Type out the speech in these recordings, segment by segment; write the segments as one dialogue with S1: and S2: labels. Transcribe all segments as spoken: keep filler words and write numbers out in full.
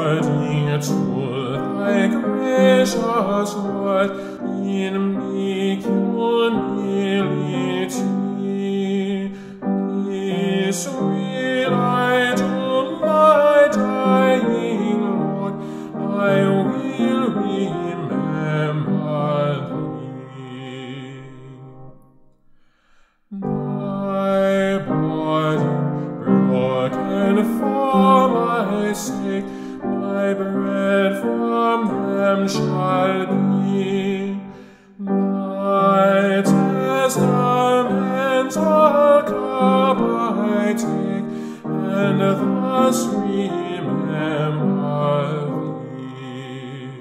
S1: according to thy gracious word, in meek humility. This will I do, my dying Lord, I will remember thee. Thy body broken for my sake, my bread from them shall be. Thy testamental cup I take, and thus remember thee.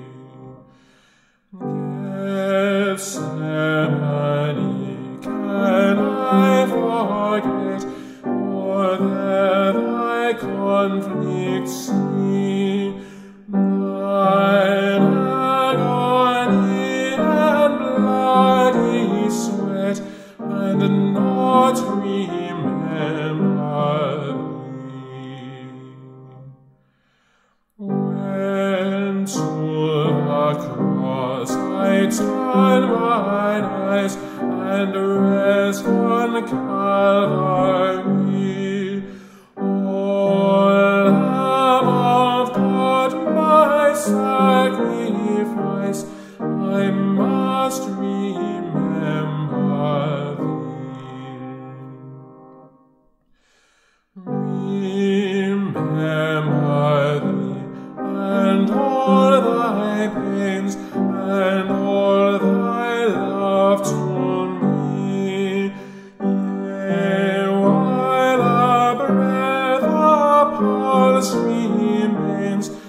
S1: Gethsemane, can I forget, or there thy conflict see? Thine agony and bloody sweat, and not remember thee. When to the cross I turn mine eyes, and rest on Calvary, O Lamb of God, my sacrifice, I must remember thee. Remember thee, and all thy pains, and all thy love to me. Yea, while a breath, a pulse remains,